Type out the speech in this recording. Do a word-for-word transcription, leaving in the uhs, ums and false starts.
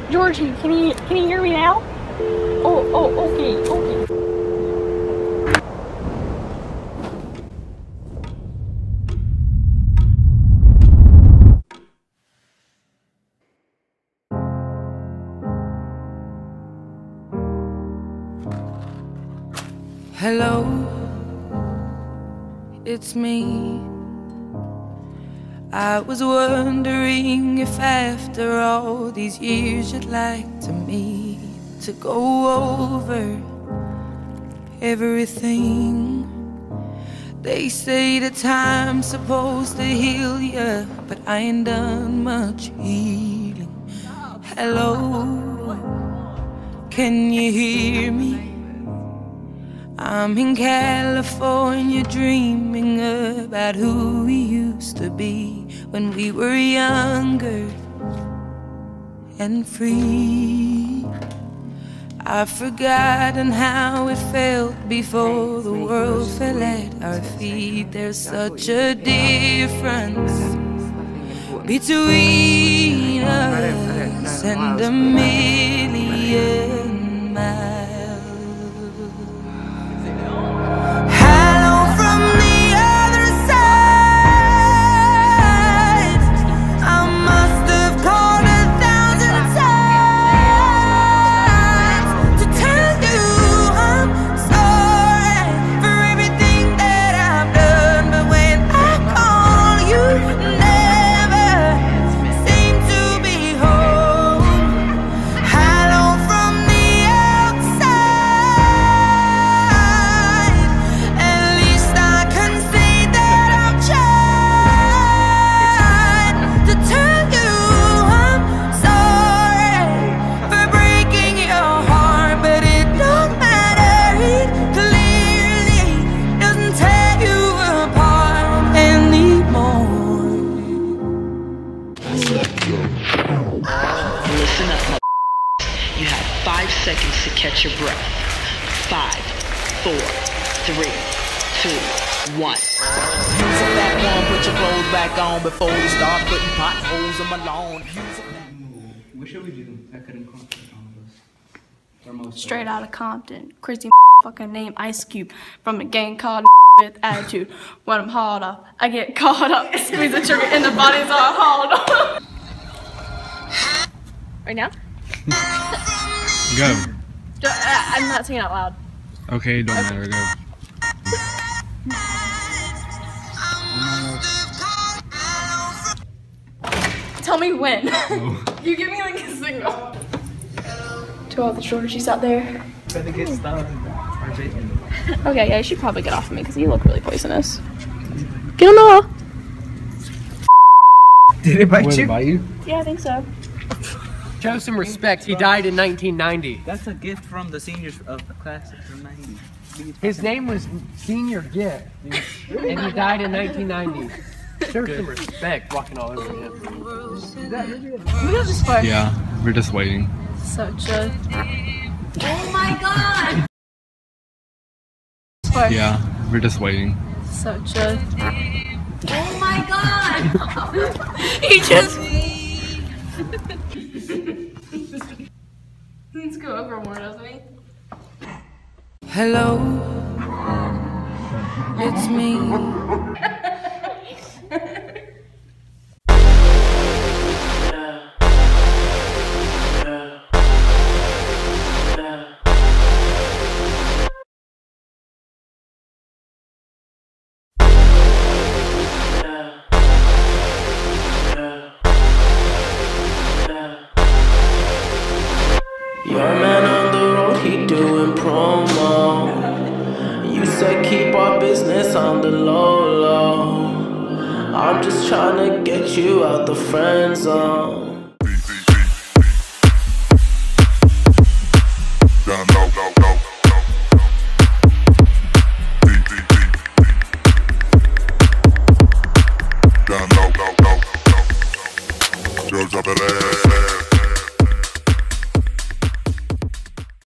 Georgie, can you can you hear me now? Oh, oh, okay, okay. Hello, it's me. I was wondering if after all these years you'd like to meet to go over everything. They say that time's supposed to heal ya, but I ain't done much healing. Hello, can you hear me? I'm in California dreaming about who we used to be when we were younger and free. I've forgotten how it felt before the world fell at our feet. There's such a difference between us and a million miles. Listen up, my. You have five seconds to catch your breath. Five, four, three, two, one. Use a back one, put your clothes back on before you start putting potholes in my lawn. What should we do? I couldn't Compton, all of us. Straight out of Compton. Crazy fucking name Ice Cube from a gang called with attitude. When I'm hauled up, I get caught up. Squeeze the trigger and the bodies are hauled up. Right now? Go. Uh, I'm not saying out loud. Okay, don't okay. matter. Go. Tell me when. Oh. You give me like a signal. To all the Georgies out there. Better get started. Okay, yeah, you should probably get off of me because you look really poisonous. Get on the. Did it bite Did you? it bite you? Yeah, I think so. Show some respect. He died in nineteen ninety. That's a gift from the seniors of the class of the nineties. His name was Senior Gift, and he died in nineteen ninety. Show some respect walking all over him. Who does this for? Yeah, we're just waiting. Such a. Oh my god! For? Yeah, we're just waiting. Such a. Oh my god! He just. He needs to go over more, doesn't he? Hello, it's me. Your man on the road, he doing promo. You said keep our business on the low low. I'm just trying to get you out the friend zone. Down low, low, low. Down low, low, low. Girls up at